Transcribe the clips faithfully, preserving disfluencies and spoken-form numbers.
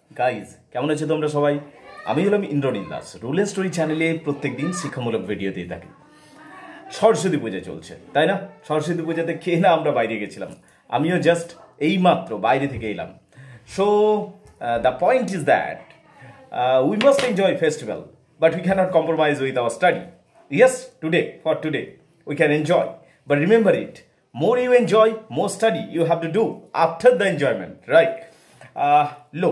Guys কেমন আছো তোমরা সবাই? আমি হলাম Indranil Das. Rule and story চ্যানেলে প্রত্যেক দিন শিক্ষামূলক ভিডিও দিয়ে থাকি। সরস্বতী পূজা চলছে, তাই না? সরস্বতী পূজাতে কে না আমরা বাইরে গেছিলাম, আমিও জাস্ট এই মাত্র বাইরে থেকে এলাম। So the point is that we must enjoy festival, but we cannot compromise with our study. Yes, today for today we can enjoy, but remember it, more you enjoy, more study you have to do after the enjoyment, right? Uh, look,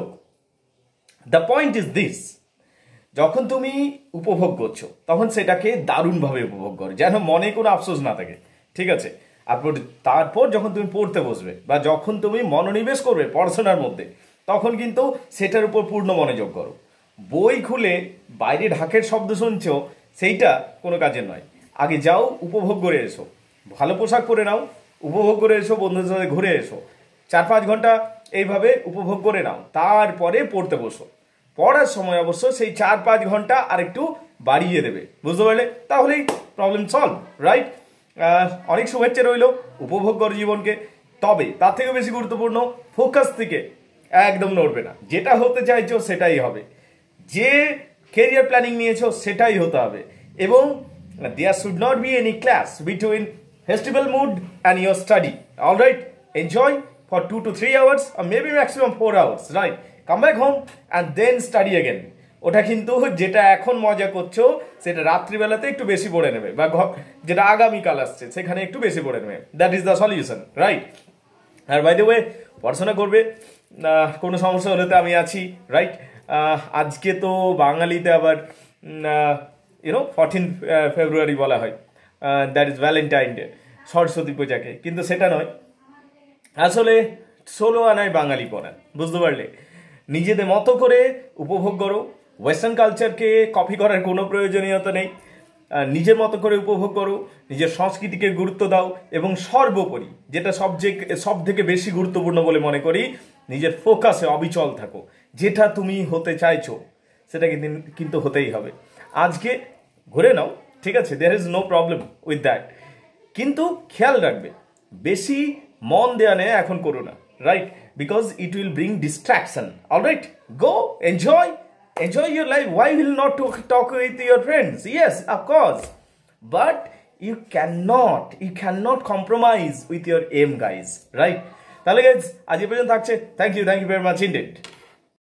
the point is this, যখন তুমি উপভোগ করছো তখন সেটাকে দারুণভাবে উপভোগ করো, যেন মনে কোনো আফসোস না থাকে, ঠিক আছে? তারপর তারপর যখন তুমি পড়তে বসবে বা যখন তুমি মনোনিবেশ করবে পড়াশোনার মধ্যে, তখন কিন্তু সেটার উপর পূর্ণ মনোযোগ করো। বই খুলে বাইরে ঢাকের শব্দ শুনছো, সেইটা কোনো কাজের নয়। আগে যাও, উপভোগ করে এসো, ভালো পোশাক পরে নাও, উপভোগ করে এসো, বন্ধুদের সাথে ঘুরে এসো, চার পাঁচ ঘন্টা এইভাবে উপভোগ করে নাও, তারপরে পড়তে বসো। পড়ার সময় অবশ্য সেই চার পাঁচ ঘন্টা আর একটু বাড়িয়ে দেবে, বুঝতে পারলে? তাহলেই প্রবলেম সলভ, রাইট? অনেক শুভেচ্ছা রইল, উপভোগ করো জীবনকে। তবে তার থেকে বেশি গুরুত্বপূর্ণ, ফোকাস থেকে একদম নড়বে না। যেটা হতে চাইছো সেটাই হবে, যে কেরিয়ার প্ল্যানিং নিয়েছো সেটাই হতে হবে। এবং there should not be any clash between festival mood and your study. All right, enjoy for two to three hours or maybe maximum four hours, right? Come back home and then study again. ওটা কিন্তু যেটা এখন মজা করছো সেটা রাত্রিবেলাতে একটু বেশি পড়ে নেবে, বা যেটা আগামীকাল আসছে সেখানে একটু বেশি পড়ে নেবে। That is the solution, right? আর বাই দ্য ওয়ে, পড়াশোনা করবে, কোনো সমস্যা হলে তো আমি আছি, রাইট? আজকে তো বাঙালিতে আবার ইউনো ফোরটিন ফেব্রুয়ারি বলা হয়, that is Valentine day, Saraswati পূজাকে। কিন্তু সেটা নয়, আসলে ষোলো আনায় বাঙালি পড়া, বুঝতে পারলে? নিজেদের মতো করে উপভোগ করো, ওয়েস্টার্ন কালচারকে কপি করার কোনো প্রয়োজনীয়তা নেই। নিজের মতো করে উপভোগ করো, নিজের সংস্কৃতিকে গুরুত্ব দাও, এবং সর্বোপরি যেটা সবচেয়ে সব থেকে বেশি গুরুত্বপূর্ণ বলে মনে করি, নিজের ফোকাসে অবিচল থাকো। যেটা তুমি হতে চাইছো সেটা কিন্তু হতেই হবে। আজকে ঘুরে নাও, ঠিক আছে, there is no problem with that, কিন্তু খেয়াল রাখবে বেশি মন দেয়া নেয় এখন করো না, right? Because it will bring distraction. Alright, go enjoy enjoy your life. Why will not talk, talk with your friends? Yes, of course, but you cannot you cannot compromise with your aim, guys, right? তাহলে guys, আজ এই পর্যন্ত থাকছে। Thank you thank you very much indeed.